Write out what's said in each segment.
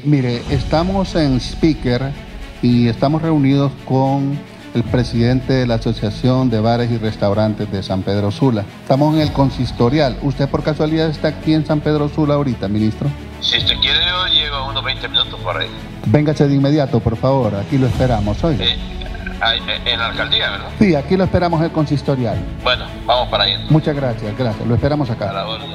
Mire, estamos en Speaker y estamos reunidos con el presidente de la Asociación de Bares y Restaurantes de San Pedro Sula. Estamos en el consistorial. ¿Usted por casualidad está aquí en San Pedro Sula ahorita, ministro? Si usted quiere, yo llego a unos 20 minutos por ahí. Véngase de inmediato, por favor. Aquí lo esperamos hoy. En la alcaldía, ¿verdad? Sí, aquí lo esperamos en el consistorial. Bueno, vamos para ahí. Muchas gracias, gracias. Lo esperamos acá. A la hora.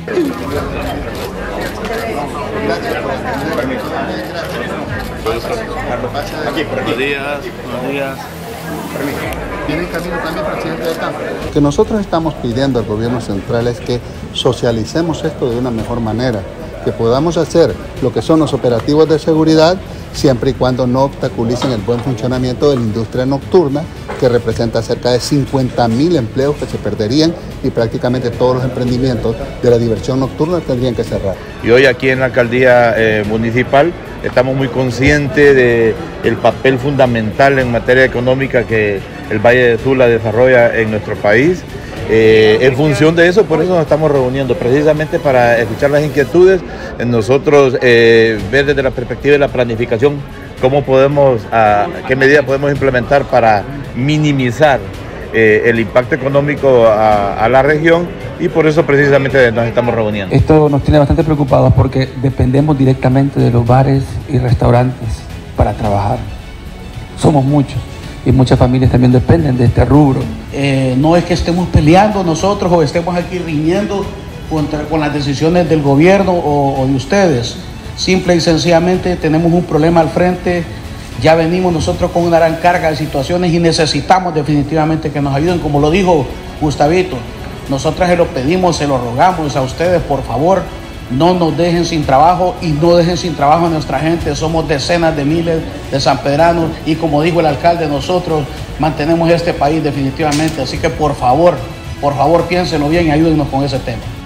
Aquí, por aquí. Buenos días, buenos días. Viene en camino también, presidente del campo. Lo que nosotros estamos pidiendo al gobierno central es que socialicemos esto de una mejor manera, que podamos hacer lo que son los operativos de seguridad siempre y cuando no obstaculicen el buen funcionamiento de la industria nocturna, que representa cerca de 50.000 empleos que se perderían y prácticamente todos los emprendimientos de la diversión nocturna tendrían que cerrar. Y hoy aquí en la alcaldía municipal estamos muy conscientes del papel fundamental en materia económica que el Valle de Sula desarrolla en nuestro país. En función de eso, por eso nos estamos reuniendo, precisamente para escuchar las inquietudes, nosotros ver desde la perspectiva de la planificación cómo podemos, qué medidas podemos implementar para minimizar el impacto económico a la región, y por eso precisamente nos estamos reuniendo. Esto nos tiene bastante preocupados porque dependemos directamente de los bares y restaurantes para trabajar. Somos muchos. Y muchas familias también dependen de este rubro. No es que estemos peleando nosotros o estemos aquí riñendo con las decisiones del gobierno o de ustedes. Simple y sencillamente tenemos un problema al frente. Ya venimos nosotros con una gran carga de situaciones y necesitamos definitivamente que nos ayuden. Como lo dijo Gustavito, nosotros se lo pedimos, se lo rogamos a ustedes, por favor. No nos dejen sin trabajo y no dejen sin trabajo a nuestra gente. Somos decenas de miles de sanpedranos y, como dijo el alcalde, nosotros mantenemos este país definitivamente. Así que por favor piénsenlo bien y ayúdennos con ese tema.